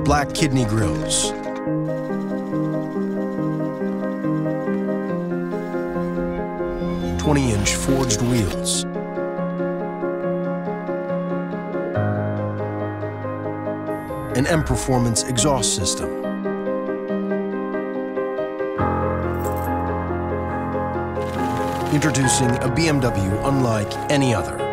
Black kidney grills, .20-inch forged wheels, an M Performance exhaust system, introducing a BMW unlike any other.